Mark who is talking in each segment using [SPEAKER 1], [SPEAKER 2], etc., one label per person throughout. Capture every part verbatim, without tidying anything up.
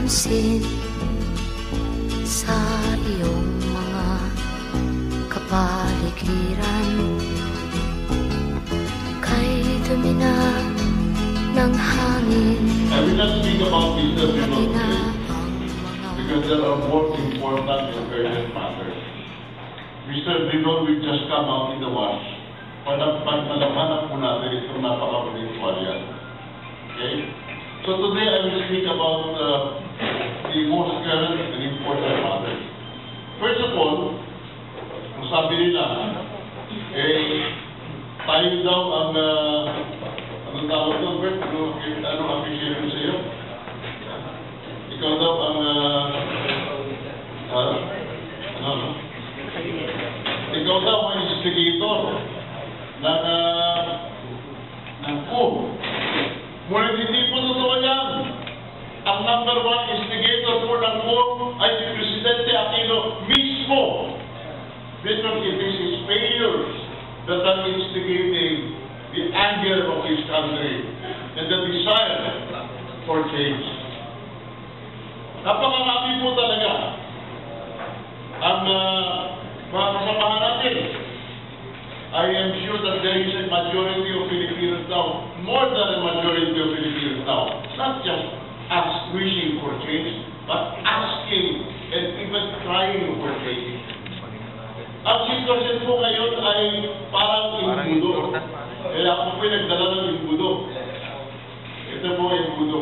[SPEAKER 1] pansin sa iyong mga kapaligiran. Kay dumi na ng hangin,
[SPEAKER 2] I will not speak about business
[SPEAKER 1] pati na
[SPEAKER 2] today
[SPEAKER 1] ang mga
[SPEAKER 2] because there are more important and urgent matters. Mister Dino will just come out in the wash. Panalamanap po natin itong napakamuling tuwalya. Okay? So today I will speak about uh, the most current and important matters. First of all, kung sabi nila, eh, tayo daw ang, uh, anong tawag doon, Bert? Ano, anong appreciation sa iyo? Ikaw daw ang, uh, uh, ano, ikaw daw ang instigator ng, uh, ng coup. Ngunit hindi po totoo yan. Ang number one instigator po ng coup ay si Presidente Aquino mismo. Because it is his failures that are instigating the anger of his country and the desire for change. Napakarami po talaga ang uh, mga kasamahan natin. I am sure that there is a majority of Filipinos now, more than a majority of Filipinos now, not just us wishing for change, but asking and even trying for change. Ang sitwasyon po ngayon ay parang imbudo. Kaya ako po nagdala ng imbudo. Ito po ang imbudo.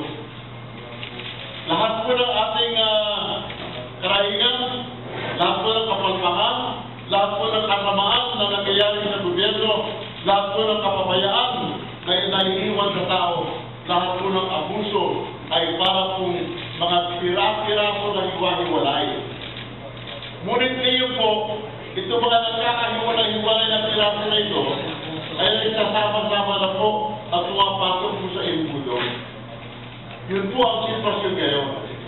[SPEAKER 2] Lahat po ng ating uh, karahingan, lahat po ng kapalpakan, lahat po ng kasamaan na nangyayari sa gobyerno, lahat po ng kapabayaan na naiiwan sa tao, lahat po ng abuso ay para pong mga pira-piraso na hiwa-hiwalay. Ngunit ngayon po, ito mga nagkakahiwalay-hiwalay na piraso na ito ay nagsasama-sama na po at pumapasok po sa imbudo. Yun po ang sitwasyon ngayon.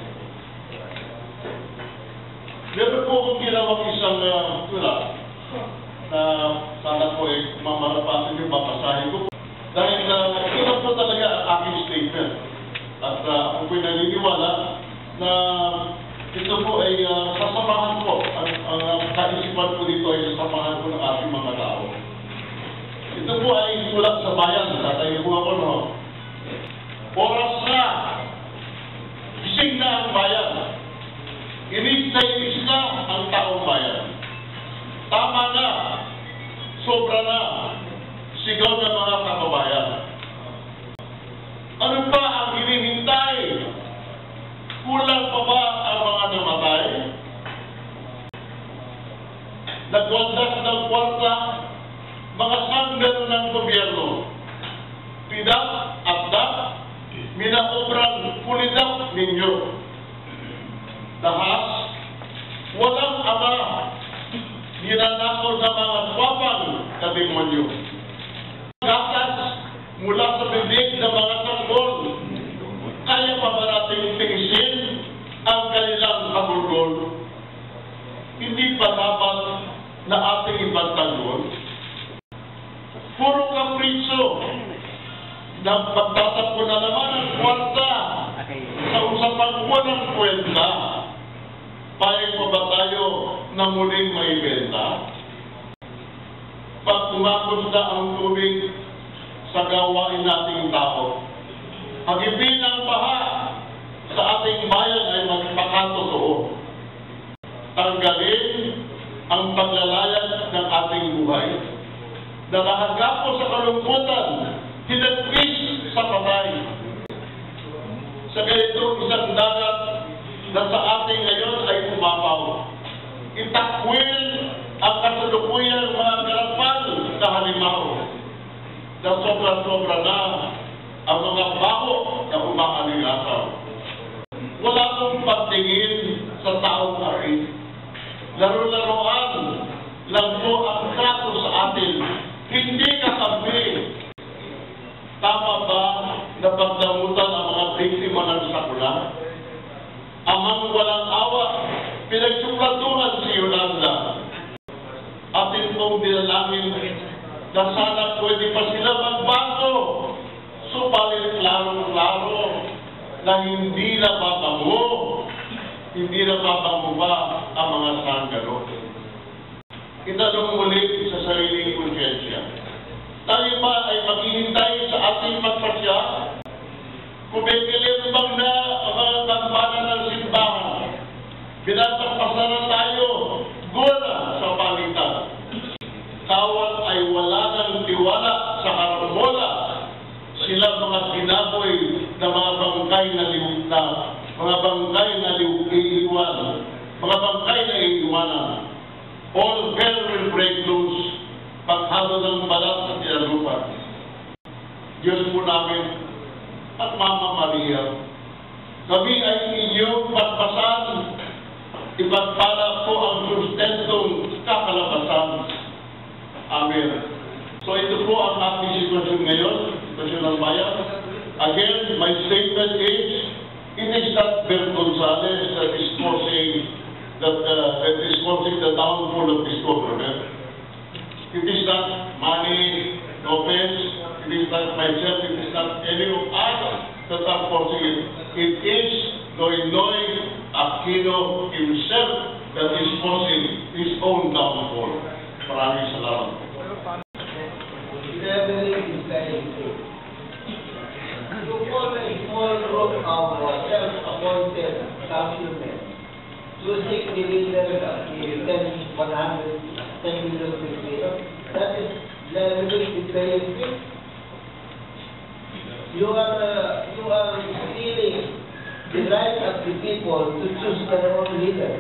[SPEAKER 2] Meron po akong ginawang isang uh, tula na sana po eh, mamarapasin yung babasahin ko. Dahil uh, ito po talaga ang aking statement. At uh, ako po'y naniniwala na ito po ay uh, sasamahan po. Ang, ang uh, kaisipan po dito ay sasamahan po ng ating mga tao. Ito po ay tula sa bayan. Tatayo po ako, no? Oras na! Gising na ang bayan. Inis na inis na ang taong bayan. Tama na, sobra na, sigaw ng mga kababayan. Ano pa ang hinihintay? Kulang pa ba ang mga namatay? Nagwaldas ng kwarta, mga sanggan ng gobyerno. Pidak at dak, minaobrang pulidak ninyo. Dahas, walang ama, ninanakaw na mga swapang kademonyo. Gatas mula sa bibig ng mga sanggol, kaya pa ba natin tiisin ang kanilang kabulgol? Hindi pa dapat na ating ibang tanggol? Puro kapritsyo ng pagtatakbo na naman ang kwarta sa usapang walang kwenta. Payag pa ba tayo na muling maibenta? Pag umabot na ang tubig sa gawain nating tao, hagipin ang baha sa ating bayan ay magpakatotoo. Tanggalin ang paglalayag ng ating buhay. Nakahagapo sa kalungkutan, hinagpis sa patay. Sa ganitong isang dagat na sa ating ngayon ay umapaw. Itakwil ang kasalukuyang mga garapal na halimaw. Na sobra-sobra na ang mga baho na umaalingasaw. Wala pong pagtingin sa taong arin. Laro-laroan lang po ang trato sa atin. Hindi kakampi. Tama ba na pagdamutan ang mga biktima ng sakuna? Amang walang awa, pinagsuplatuhan si Yolanda. Atin pong dinalangin na sana pwede pa sila magbago. Subalit larong-laro na hindi napapango hindi na papangupa ang mga sanggalo. Itanong muli sa sariling konsensya. Tayo ba ay maghihintay sa ating pagpasya? Kumikilim bang na ang mga kampana ng simbahan? Pinapagpasa na tayo, gula sa palitan. Kawat ay wala ng tiwala sa karambola. Sila mga binaboy na mga bangkay na liwita, mga bangkay na iiwan, mga bangkay na iiwanan. All hell will break loose paghalo ng balat sa tinalupan. Diyos po namin at Mama Maria, kami ay inyong patpasan, ipagpala po ang sustentong kakalabasan. Amen. So ito po ang ating sitwasyon ngayon, sitwasyon ng bayan. Again, my statement is, it is not Bert Gonzales that is causing that, uh, that is causing the downfall of this government. It is not Manny Lopez, it is not myself, it is not any of us that are causing it. It is Noynoy Aquino himself that is causing his own downfall. Maraming salamat.
[SPEAKER 3] You form a small group of self-appointed councilmen to seek the leader of the ten, one hundred ten million people. That is leveraging the playing field. You are, uh, you are stealing the right of the people to choose their own leader.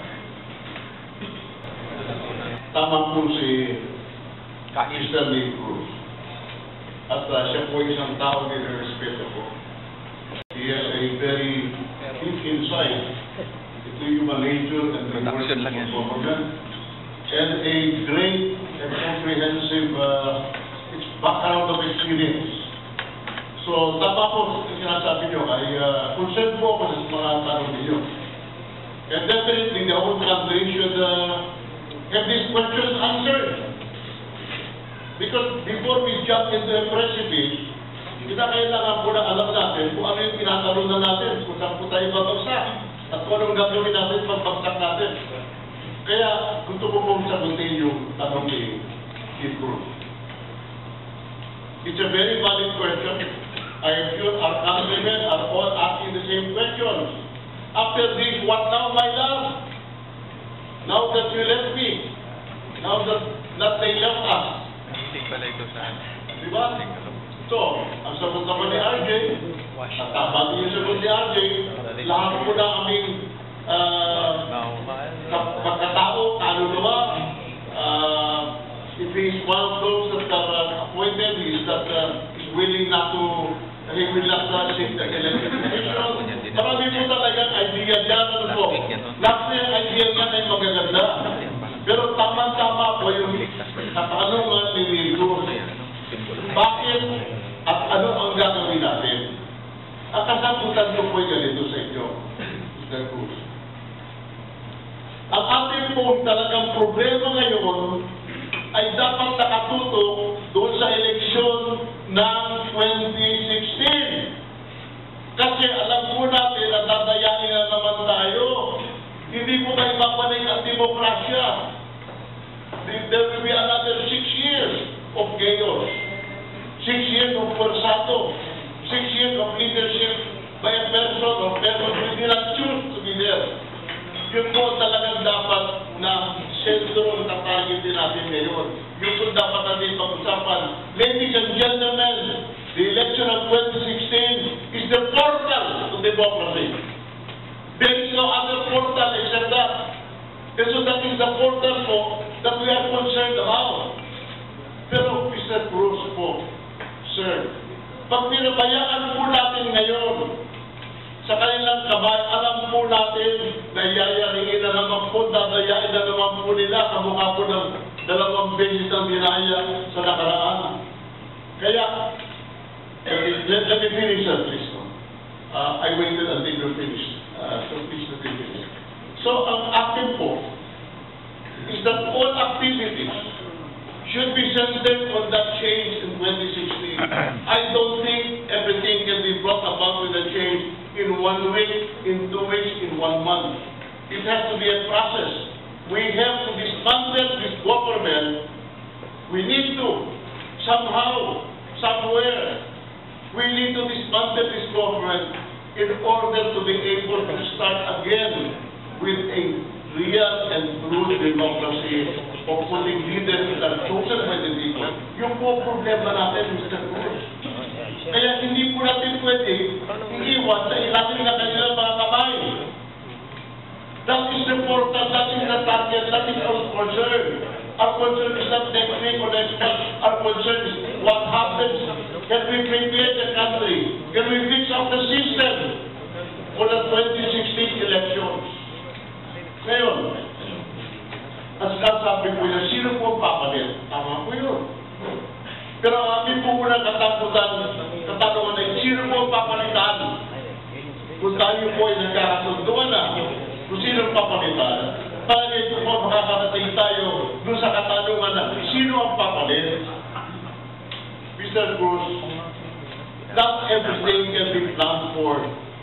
[SPEAKER 2] Tama po si Mister Lee Cruz. At uh, siya po isang tao na respeto po. He has a very deep insight into human nature and the workings of government, and a great and comprehensive uh, background of experience. So, tama po ang sinasabi nyo ay uh, concerned po ako sa mga tanong ninyo. And definitely, the whole country should uh, have these questions answered. Because before we jump into a precipice, kita kailangan po na alam natin kung ano yung tinatalunan natin, kung saan po tayo babagsak, at kung anong gagawin natin pagbagsak natin. Kaya, gusto ko pong sagutin yung tanong ni Steve Cruz. It's a very valid question. I am sure our countrymen are all asking the same questions. After this, what now, my love? Now that you left me, now that, that they left us, diba? So, ang sagot naman ni R J, at tama din yung sagot ni R J, lahat po na aming uh, pagkatao, kaluluwa, uh, if he is one of those that are uh, appointed, he is, that, uh, is willing not to, he will not uh, seek the elected position. Marami po talagang idea dyan, ano po. Lahat na yung idea niyan ay magaganda. Pero tama-tama po yung katanungan ni Nilo. Bakit at ano ang gagawin natin? Ang kasagutan ko po yung ganito sa inyo, Mister Cruz. Ang ating pong talagang problema ngayon ay dapat nakatutok doon sa eleksyon ng twenty sixteen. Kasi alam po natin na dadayain na naman tayo. Hindi po tayo babalik ang demokrasya. There will be another six years of chaos. Six years of persado. Six years of leadership by a person or person who did not choose to be there. Yun po talagang dapat na sentro na targetin natin ngayon. Yun po dapat natin pag-usapan. Ladies and gentlemen, the election of twenty sixteen is the portal to democracy. There is no other portal except that. And so that is the portal po that we are concerned about. Pero Mister Cruz po, sir, pag pinabayaan po natin ngayon sa kanilang kabay, alam po natin na yayariin na naman po, dadayain na naman po nila kamukha po ng dalawang beses ang dinaya sa nakaraan. Kaya, let, let me finish that, please. Uh, I waited until you finished. Uh, so please let me finish. So, ang akin po is that all activities should be centered on that change in twenty sixteen. I don't think everything can be brought about with a change in one week, in two weeks, in one month. It has to be a process. We have to dismantle this government. We need to, somehow, somewhere, we need to dismantle this government in order to be able to start again with a real and true democracy of putting leaders that are chosen by the people. Yung po problema natin, Mister Cruz. Kaya hindi po natin pwede iiwan sa ilalim na kanilang mga kamay. That is important, that is the target, that is our concern. Our concern is not next week or next month. Our concern is what happens. Can we prepare the country? Can we fix up the system for the twenty sixteen elections? Ngayon, as kasabi ko yun, sino po ang papalit? Tama po yun. Pero ang amin po muna katakutan, katanungan ay, sino po ang papalitan? Kung tayo po ay nagkakasunduan na, kung sino ang papalitan, tayo ito po makakarating tayo doon sa katanungan na, sino ang papalit? Mister Cruz, not everything can be planned for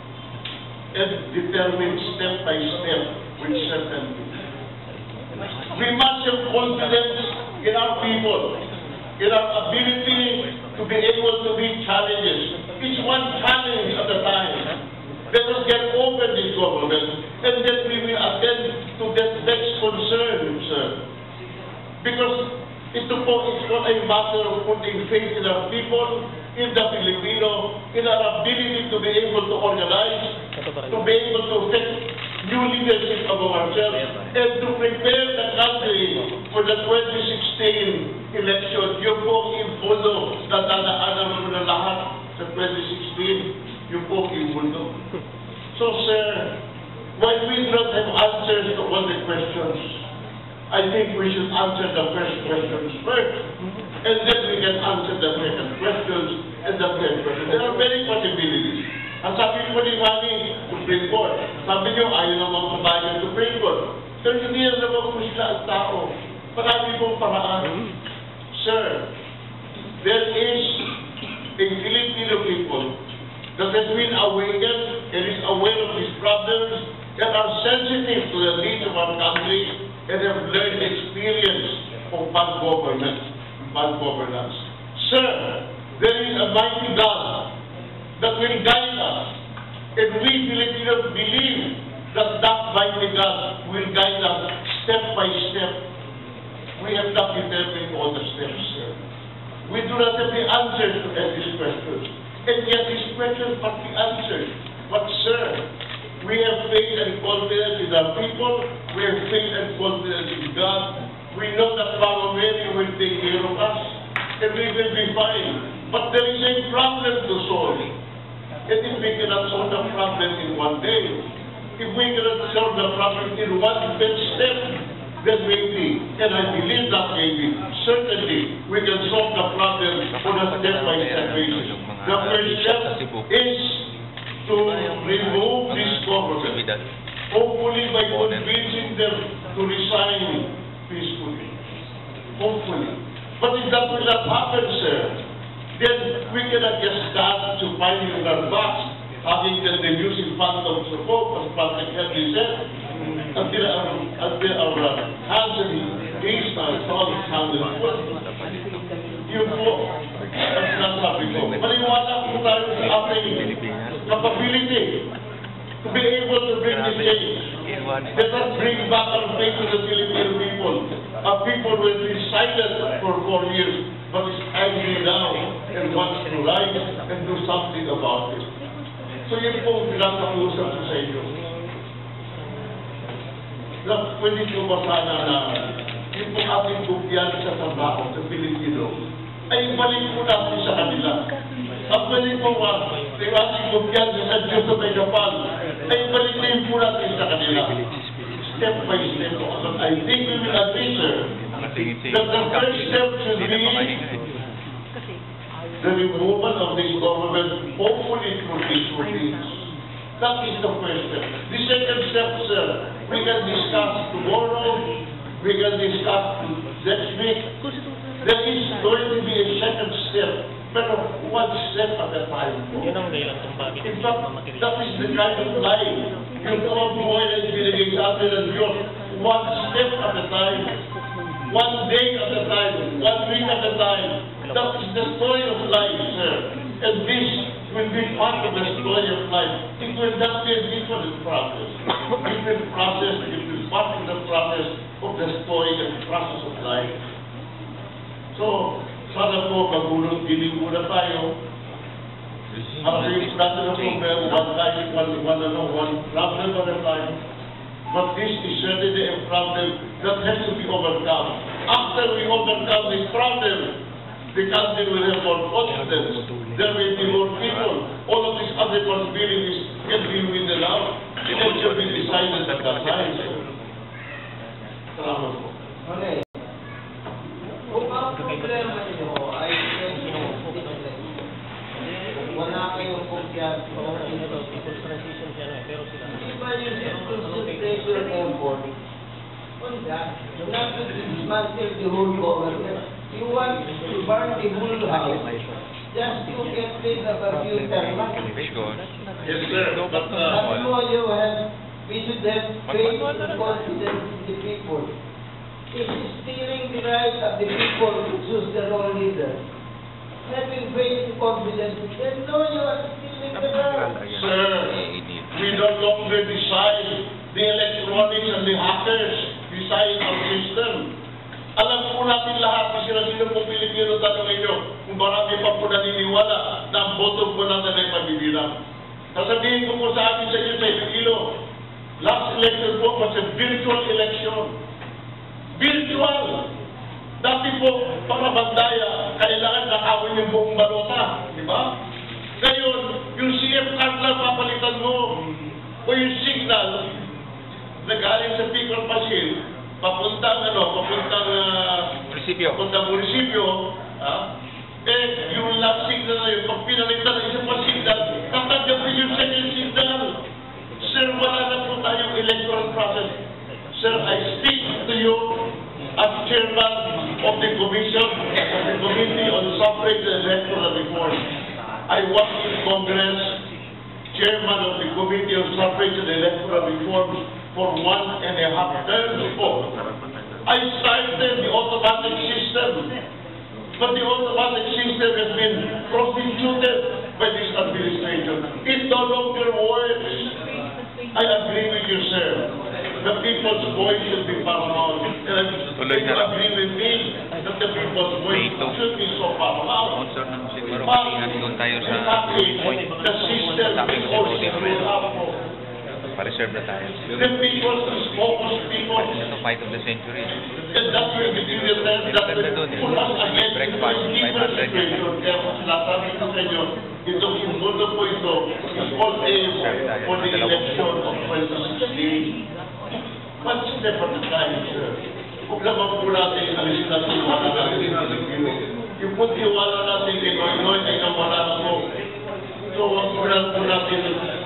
[SPEAKER 2] and determined step by step with certainty. We must have confidence in our people, in our ability to be able to meet challenges. It's one challenge at a time. Let us get over this government, and then we will attend to that next concern, sir. Because ito po is not a matter of putting faith in our people, in the Filipino, in our ability to be able to organize, to be able to fit new leadership of ourselves, and to prepare the country for the twenty sixteen election. Yung po yung puno na dadaanan mo na lahat sa twenty sixteen, yung po yung mundo. So, sir, while we don't have answers to all the questions, I think we should answer the first questions first, and then we can answer the second questions and the third question. There are many possibilities. Ang sabi ko ni Manny, Supreme Court, sabi niyo, ayaw naman kumain ng Supreme Court. Pero hindi na naman po sila ang tao. Marami pong paraan. Sir, there is a Filipino people that has been awakened and is aware of these problems and are sensitive to the needs of our country and have learned experience of bad government, bad governance. Sir, there is a mighty God that will guide us, and we Filipinos believe that that mighty God will guide us step by step. We have not determined all the steps, sir. We do not have the answers to these questions, and yet these questions must be answered. But, sir, we have faith and confidence in our people. We have faith and confidence in God. We know that Mama Mary will take care of us, and we will be fine. But there is a problem to solve. And if we cannot solve the problem in one day, if we cannot solve the problem in one big step, then maybe, and I believe that maybe, certainly, we can solve the problem on a step-by-step basis. The first step is to remove this government, hopefully by convincing them to resign peacefully. Hopefully. But if that will not happen, sir, then we cannot just start to find in our box, having the reducing fund of support, as Patrick Henry said, until our, until our uh, hands and knees are all handed full. Yun po, ang sinasabi ko. Maliwala po tayo sa ating capability to be able to bring this change. Let us bring back our faith to the Filipino people. Our people will be silent for four years, but is angry now and wants to rise and do something about it. So yun po ang pinakausap ko sa inyo. Na pwede ko ba sana na yung po ating kumpiyansa sa tao, sa Pilipino, ay balik po natin sa kanila. At pwede po ba, yung ating kumpiyansa sa Diyos sa Japan, ay balik din po natin sa kanila. Step by step. I think we will agree, sir, that the first step should be the removal of this government, hopefully through these means. That is the first step. The second step, sir, we can discuss tomorrow, we can discuss next week. There is going to be a second step Pero one step at a time po.
[SPEAKER 4] Yun ang dahilan kung bakit
[SPEAKER 2] In
[SPEAKER 4] hindi
[SPEAKER 2] fact,
[SPEAKER 4] mo matiris.
[SPEAKER 2] that is the kind of life yung mga buhay na ibinigay sa atin ng Diyos. One step at a time. One day at a time. One week at a time. That is the story of life, sir. And this will be part of the story of life. It will not be a different process. It will process, it will be part of the process of the story and process of life. So, sana po, magulong dinig muna tayo. Ang natin ang problema, one time, one, one, ano, one problem at a time. But this is certainly a problem that has to be overcome. After we overcome this problem, the country will have more confidence. There will be more people. All of these other possibilities can be written out. It can be decided at that time. Salamat po.
[SPEAKER 3] Okay. Kung ang problema nyo ay wala kayong kumpiyansa o
[SPEAKER 4] Transition siya na eh, pero sila.
[SPEAKER 3] di ba yung concentration effort on that, not to dismantle the whole government. You want to burn the whole house just to get rid of a few termites.
[SPEAKER 2] Yes, sir. But, uh,
[SPEAKER 3] That's why you have, we should have faith and confidence in the people. It's stealing the right of the people to choose their own leader. Having faith and confidence, then no, you are stealing the right.
[SPEAKER 2] sir, we no longer decide the electronics and the hackers decide our system. Alam po natin lahat, kasi na sino po Pilipino, tanongin nyo, kung marami pa po naniniwala na ang boto po natin ay mabibilang. Sasabihin ko po sa akin sa inyo sa Iloilo, last election po was a virtual election. Virtual! Dati po, para bandaya, kailangan nakawin yung buong balota. Di ba? Ngayon, yung C F card lang papalitan mo, o yung signal, nagaling sa picker machine, papuntang ano, papuntang uh,
[SPEAKER 5] munisipyo.
[SPEAKER 2] Papuntang munisipyo, ah, eh, yung last signal na yun, pag pinalitan ng isang pang signal, tatagapin yung second signal. Sir, wala na po tayong electoral process. Sir, I speak to you as chairman of the commission, of the Committee on Suffrage and Electoral Reform. I work in Congress, chairman of the Committee on Suffrage and Electoral Reform for one and a half terms ago. I started the automatic system, but the automatic system has been prostituted by this administration. It no longer works. I agree with you, sir. The people's voice should be paramount. And
[SPEAKER 5] Tuloy
[SPEAKER 2] you
[SPEAKER 5] na lang.
[SPEAKER 2] agree with me that the people's voice
[SPEAKER 5] Dito.
[SPEAKER 2] should be so paramount.
[SPEAKER 5] Sponsor ng siguro kasi nandun tayo sa point.
[SPEAKER 2] The system
[SPEAKER 5] Sabi
[SPEAKER 2] is
[SPEAKER 5] ko si
[SPEAKER 2] also
[SPEAKER 5] Rudy Romero,
[SPEAKER 2] powerful.
[SPEAKER 5] pa-reserve na tayo.
[SPEAKER 2] The people is focused people.
[SPEAKER 5] Ito fight of the century.
[SPEAKER 2] And that will be given them, that will put us against the
[SPEAKER 5] Breakfast,
[SPEAKER 2] different
[SPEAKER 5] five hundred yan.
[SPEAKER 2] situation. Kaya kung sinasabi ko sa inyo, itong imbundo po ito is all aim for the election of twenty sixteen. One step at a time, sir. Huwag naman po natin alisin natin yung wala natin sa Pilipino. Yung po tiwala natin kay Noy-Noy ay nawala na po. So, huwag po lang po natin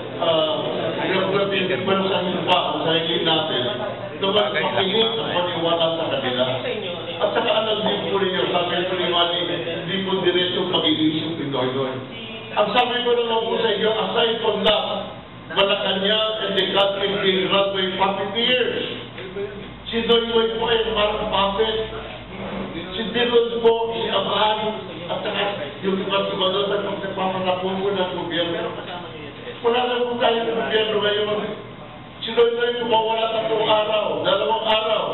[SPEAKER 2] nagpapin uh, sa hiba ang sarili natin. Naman makinig at maniwala sa kanila. At saka alam din po ninyo, sabi ko ni Wally, hindi po diretso pag-iisip ni Noy-Noy. Ang sabi ko naman po sa inyo, aside from that, Malacanang and the country being run by puppet years. Si Noy-Noy po ay parang puppet. Si Dillon po, si Abraham, at saka yung iba-iba sa pagpapanapungo ng gobyerno. Wala na po tayo ng gobyerno ngayon. Si Noy-Noy po mawala tatlong araw, dalawang araw.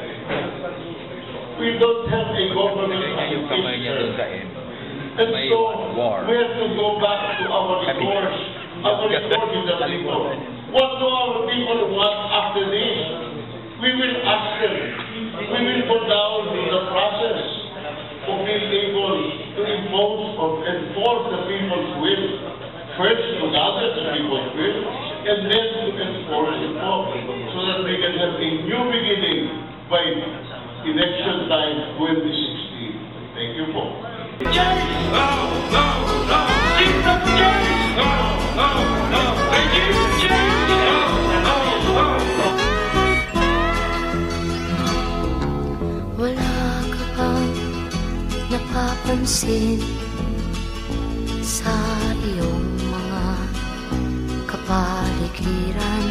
[SPEAKER 2] We don't have a government as
[SPEAKER 5] Yung kamay niya doon sa end.
[SPEAKER 2] and
[SPEAKER 5] May
[SPEAKER 2] so,
[SPEAKER 5] war.
[SPEAKER 2] we have to go back to our resource, our resource in the people. What do our people want after this? We will ask them. We will go down to the process of being able to impose or enforce the people's will. First to gather the people's will, and then to enforce it all, so that we can have a new beginning by election time twenty sixteen. Thank you po.
[SPEAKER 1] Wala ka bang napapansin sa iyong mga kapaligiran.